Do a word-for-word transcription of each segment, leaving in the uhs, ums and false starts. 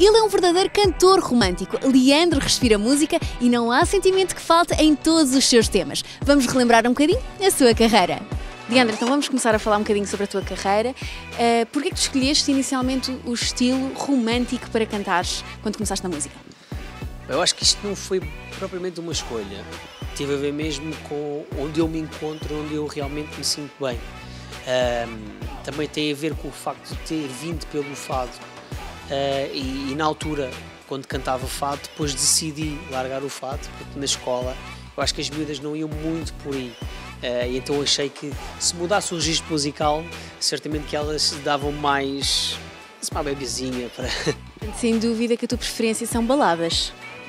Ele é um verdadeiro cantor romântico. Leandro respira música e não há sentimento que falte em todos os seus temas. Vamos relembrar um bocadinho a sua carreira. Leandro, então vamos começar a falar um bocadinho sobre a tua carreira. Uh, Porquê que tu escolheste inicialmente o estilo romântico para cantares quando começaste na música? Eu acho que isto não foi propriamente uma escolha. Teve a ver mesmo com onde eu me encontro, onde eu realmente me sinto bem. Um, também tem a ver com o facto de ter vindo pelo fado uh, e, e na altura, quando cantava fado, depois decidi largar o fado, porque na escola eu acho que as miúdas não iam muito por aí. Uh, e então achei que se mudasse o registro musical, certamente que elas davam mais uma bebezinha para... Sem dúvida que a tua preferência são baladas.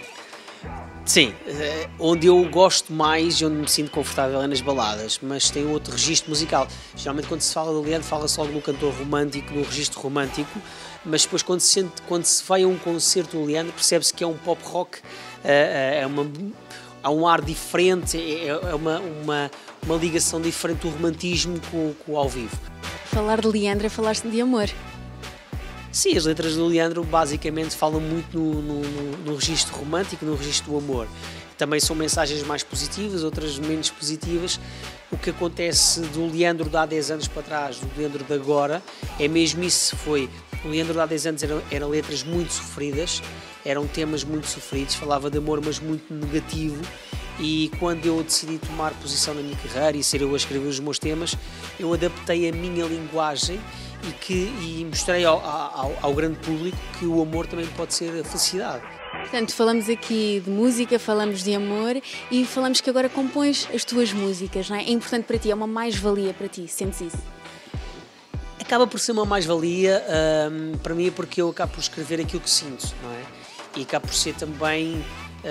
Sim, uh, onde eu gosto mais e onde me sinto confortável é nas baladas, mas tem outro registro musical. Geralmente quando se fala do Leandro fala-se logo no cantor romântico, no registro romântico, mas depois quando se, sente, quando se vai a um concerto do Leandro percebe-se que é um pop rock, uh, uh, é uma, há um ar diferente, é, é uma, uma, uma ligação diferente do romantismo com, com o ao vivo. Falar de Leandro é falar de amor. Sim, as letras do Leandro basicamente falam muito no, no, no, no registro romântico, no registro do amor. Também são mensagens mais positivas, outras menos positivas. O que acontece do Leandro de há dez anos para trás, do Leandro de agora, é mesmo isso. Foi, o Leandro de há dez anos eram, eram letras muito sofridas, eram temas muito sofridos, falava de amor mas muito negativo. E quando eu decidi tomar posição na minha carreira e ser eu a escrever os meus temas, eu adaptei a minha linguagem e, que, e mostrei ao, ao, ao grande público que o amor também pode ser a felicidade. Portanto, falamos aqui de música, falamos de amor e falamos que agora compões as tuas músicas, não é? É importante para ti, é uma mais-valia para ti, sentes isso? Acaba por ser uma mais-valia um, para mim, porque eu acabo por escrever aquilo que sinto, não é? E acaba por ser também... Uh,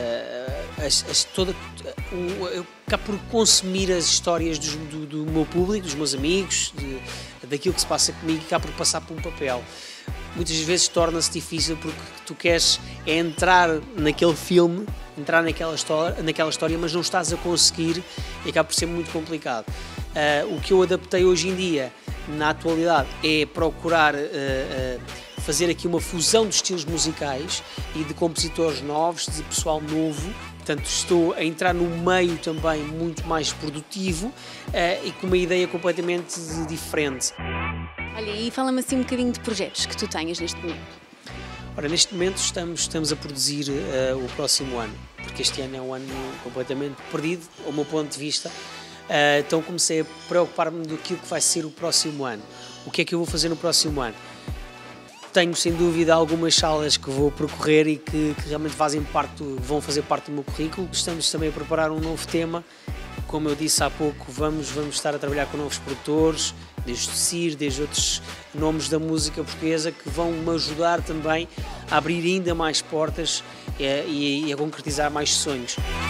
uh, as, as, toda, uh, eu acabo por consumir as histórias do, do, do meu público, dos meus amigos, de, daquilo que se passa comigo e acabo por passar por um papel. Muitas vezes torna-se difícil porque tu queres é entrar naquele filme, entrar naquela história, naquela história, mas não estás a conseguir e acaba por ser muito complicado. Uh, o que eu adaptei hoje em dia, na atualidade, é procurar uh, uh, fazer aqui uma fusão de estilos musicais e de compositores novos, de pessoal novo. Portanto, estou a entrar no meio também muito mais produtivo uh, e com uma ideia completamente diferente. Olha, e fala-me assim um bocadinho de projetos que tu tenhas neste momento. Ora, neste momento estamos, estamos a produzir uh, o próximo ano, porque este ano é um ano completamente perdido, ao meu ponto de vista. Uh, então comecei a preocupar-me do que vai ser o próximo ano. O que é que eu vou fazer no próximo ano? Tenho sem dúvida algumas salas que vou percorrer e que, que realmente fazem parte, vão fazer parte do meu currículo. Estamos também a preparar um novo tema. Como eu disse há pouco, vamos, vamos estar a trabalhar com novos produtores, desde o Cir, desde outros nomes da música portuguesa que vão me ajudar também a abrir ainda mais portas e a, e a concretizar mais sonhos.